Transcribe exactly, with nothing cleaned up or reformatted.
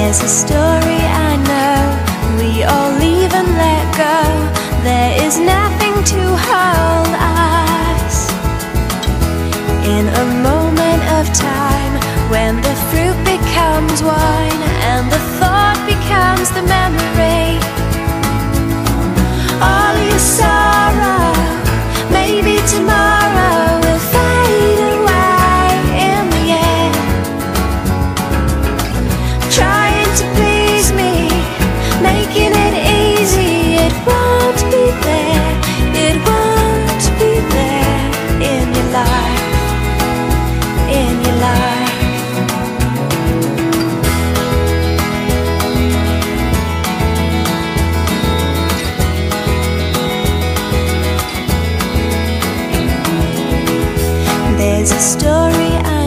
There's a story I know, we all leave and let go. There is nothing to hold us. In a moment of time, when the fruit becomes wine and the thought becomes the memory, all your sorrow, maybe tomorrow will fade away in the end. Trying to please me, making it easy, it won't be there, it won't be there in your life, in your life. There's a story I